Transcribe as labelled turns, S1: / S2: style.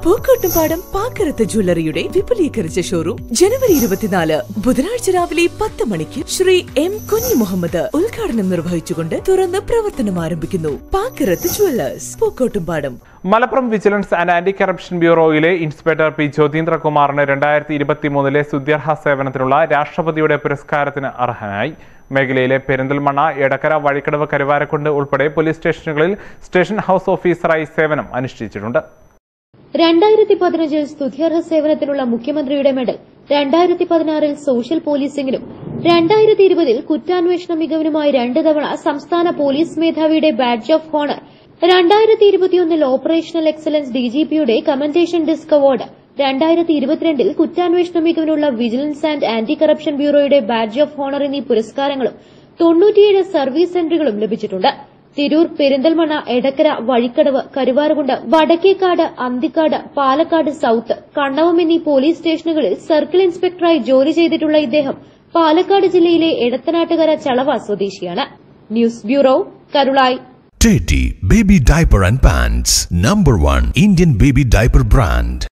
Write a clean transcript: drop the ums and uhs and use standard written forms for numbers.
S1: പൂക്കോട്ടുംപാടം പാക്കരത്ത് ജ്വല്ലറിയുടെ വിപുലീകരിച്ച ഷോറൂം ജനുവരി 24 ബുധനാഴ്ച രാവിലെ 10 മണിക്ക് ശ്രീ എം കുഞ്ഞി മുഹമ്മദ് ഉദ്ഘാടനം നിർവഹിച്ചുകൊണ്ട് തുറന്ന് പ്രവർത്തനം ആരംഭിക്കുന്നു. Pakkarath jewellers, Pookkottumpadam.
S2: Malappuram vigilance and anti corruption ബ്യൂറോയിലെ ഇൻസ്പെക്ടർ പി ജ്യോതീന്ദ്രകുമാറിന് 2023 സ്തുത്യർഹ സേവനത്തിനുള്ള രാഷ്ട്രപതിയുടെ പുരസ്കാരത്തിന് അർഹനായി. മേഖലയിലെ പെരിന്തൽമണ്ണ, എടക്കര, വഴിക്കടവ്, കരുവാരക്കുണ്ട് ഉൾപ്പെടെ പോലീസ് സ്റ്റേഷനുകളിൽ സ്റ്റേഷൻ ഹൌസ് ഓഫീസറായി സേവനം അനുഷ്ഠിച്ചിട്ടുണ്ട്.
S3: 2015 സ്തുത്യർഹ സേവനത്തിനുള്ള മുഖ്യമന്ത്രിയുടെ മെഡൽ, 2016 സോഷ്യൽ പോലീസിംഗിനും 2020 കുറ്റാന്വേഷണ മികവിനുമായി 2 തവണ സംസ്ഥാന പോലീസ് മേധാവിയുടെ badge of honour, 2021 operational excellence ഡിജിപിയുടെ കമന്റേഷൻ ഡിസ്ക് അവാർഡ്, 2022 കുറ്റാന്വേഷണ മികവിനുള്ള വിജിലൻസ് ആൻഡ് ആന്റി കറപ്ഷൻ ബ്യൂറോയുടെ ബാഡ്ജ് ഓഫ് ഓണർ എന്നീ പുരസ്കാരങ്ങളും 97 സർവീസ് എൻട്രികളും ലഭിച്ചിട്ടുണ്ട്. തിരൂർ, പെരിന്തൽമണ്ണ, എടക്കര, വഴിക്കടവ്, കരുവാരക്കുണ്ട്, വടക്കേക്കാട്, അന്തിക്കാട്, പാലക്കാട് സൌത്ത്, കണ്ണവം എന്നീ പോലീസ് സ്റ്റേഷനുകളിൽ സർക്കിൾ ഇൻസ്പെക്ടറായി ജോലി ചെയ്തിട്ടുള്ള ഇദ്ദേഹം പാലക്കാട് ജില്ലയിലെ എടത്തനാട്ടുകര ചളവ സ്വദേശിയാണ്. News bureau, Karulai.
S4: Teddy Baby Diaper and Pants, #1 Indian baby diaper brand.